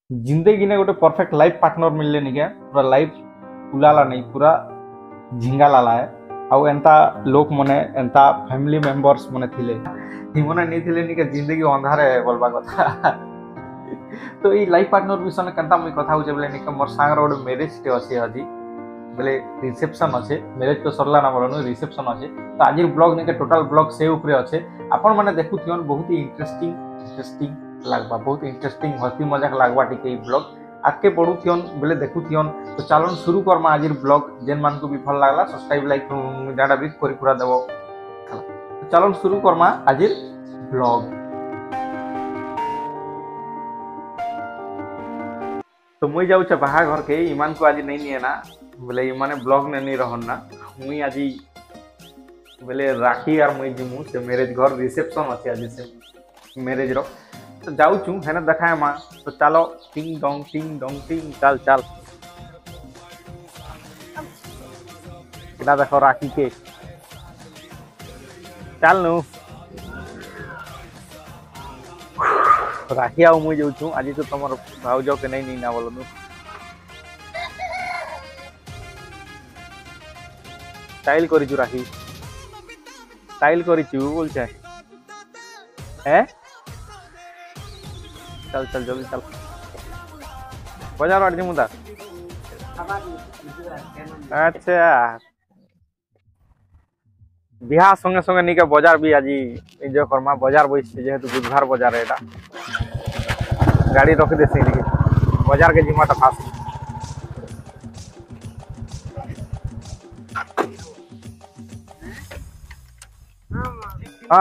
जिंदगी ने गोटे परफेक्ट लाइफ पार्टनर मिलले निके पूरा लाइफ उलाला नहीं पूरा झिंगा लाला है आउ एंता लोक मने एंता फैमिली मेंबर्स मने थिले हिमने नहीं थिले निके जिंदगी अंधारे बोलबा कथा तो ई लाइफ पार्टनर विषय में कंता मुई कथा होचे बोले निके मोर सांगर गोटे मैरिज टे अछि हजी बोले रिसेप्शन अच्छे मैरिज तो सरला ना बोलनु रिसेप्शन अच्छे तो आज ब्लॉग निके टोटल ब्लॉग से ऊपर अच्छे आपण माने देखुथियन बहुत ही इंटरेस्टिंग लागबा बहुत इंटरेस्टिंग हसी मजाक लागबा टिके ब्लॉग आके पढुथियन बोले देखुथियन तो चलन शुरू करमा आज ब्लॉग जेन मान को भी भल लागला सब्सक्राइब लाइक डाटा भी करी पूरा देबो तो चलन शुरू करमा आज ब्लॉग। तो मुई जाऊ बाहा घर के ईमान को आज नहीं निए ना बोले ईमाने ब्लॉग ने नहीं रहन ना मुई आज बोले राखी और मुई जिमु से मैरिज घर रिसेप्शन अच्छे आज से मैरिज रो तो जाऊ छू है ना देखा है माँ तो चलो टिंग डोंग टिंग चल चल इधर देखो राखी के चल नु राखी आओ मुझे जाऊ छू आज तो तुम भाउजो के नहीं ना बोलो स्टाइल करी छु राखी स्टाइल करी छु बोल छे हैं चल चल जल्दी चल बाजार आड़ मुदा अच्छा बिहा संगे संगे निके बाजार भी आज एंजॉय करमा बाजार बस जेहेतु बुधवार बाजार है गाड़ी रख देसी निके बाजार के जिमा तो खास हाँ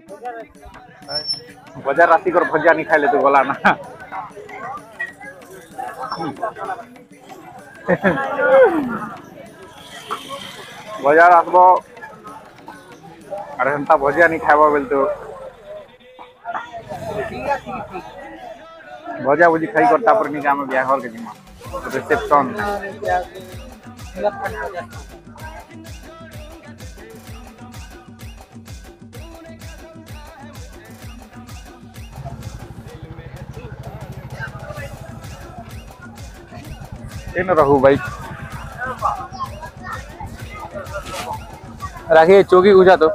बाजार राशि कर भजिया नहीं खाइले तो गला ना बाजार आसबो अरे हेंता भजिया नहीं खाइबो बेल तो भजिया भुजी खाई करता पर नहीं काम बियाह घर के जिमा रिसेप्शन इन रहू भाई राखी चौकी गुजा तो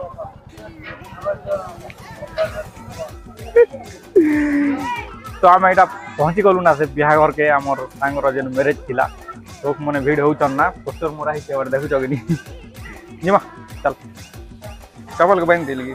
आम यहाँ पहुँची गलु ना से बिहा घर के आमर सांगर जेन मैरिज थिला लोक मैंने भिड़ होचन ना पोस्टर मोरा ही देखुच कि जिमा चल चपल के बहन थी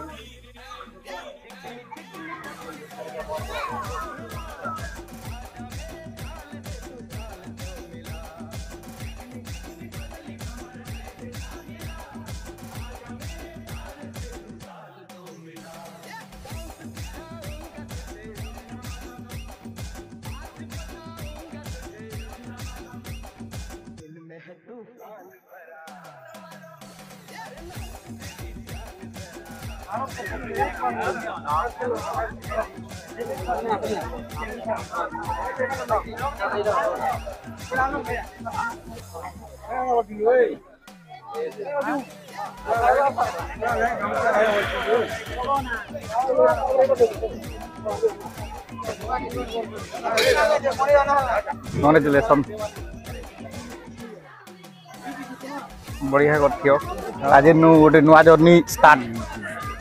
कॉन्ग्रेचुलेशन बढ़िया करथियो आज नु गोटे नुआ जर्नी स्टार्ट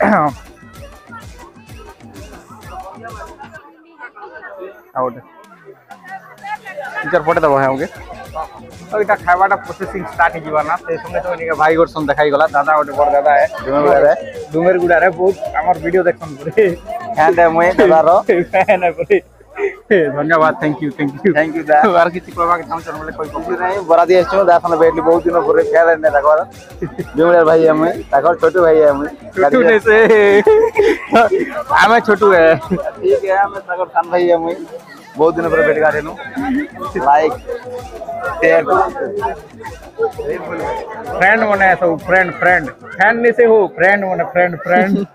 आउट टीचर पटे दबो है ओके तो इटा खाइबाटा प्रोसेसिंग स्टार्ट हिजिबा ना से संगे संगे निके भाई गोरसन देखाई गला दादा गोटे बड़ दादा है डुमेर गुडा रे बहुत हमर वीडियो देखन पुरे फैन है मोए दादा रो फैन है पुरे धन्यवाद थैंक यू दा और किसी कहबा के चाहूं बोले कोई कंप्लीट नहीं बरा दिए छु दासन बैठली बहुत दिन पुरे फेल ने तकर डुमेर भाई हम तकर छोटू भाई हम छोटू ने से हमें छोटू है ठीक है हम तकर खान भाई हम बहुत दिन पर भेट गारे नु लाइक शेयर फ्रेंड मने सब फ्रेंड फैन नहीं से हो फ्रेंड मने फ्रेंड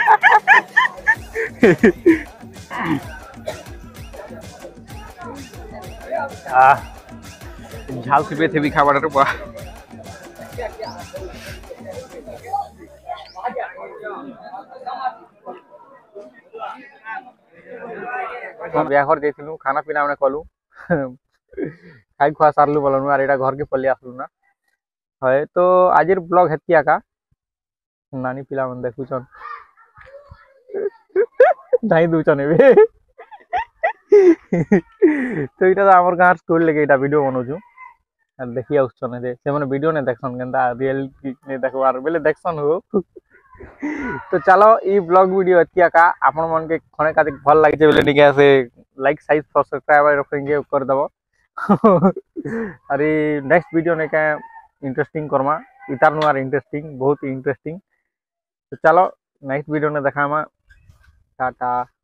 झाल से बेथे भी खावा रे बा बिहाघर जाइलु खाना पीना मैंने कलु खाई खुआ सारलु बोलनु आर एटा घर के पल्ले आसलु ना है तो आज ब्लॉग हेती आका नानी पिला मन देखुछन धाई दूचन एबे तो इटा तो हमर गांर स्कूल लेके इटा वीडियो बनौछु देखि आउछन दे से माने वीडियो ने देखसन केनता रियलिटी ने देखबार बेले देखसन हो तो चलो ई ब्लॉग वीडियो हेती आका आपन मन के खणे का भल लागिছে बेले निके से लाइक साइज सब्सक्राइब रखेंगे कर दबो अरे नेक्स्ट वीडियो ने का इंटरेस्टिंग करमा इतार नुआर इंटरेस्टिंग बहुत इंटरेस्टिंग तो चलो नेक्स्ट वीडियो ने देखामा टाटा।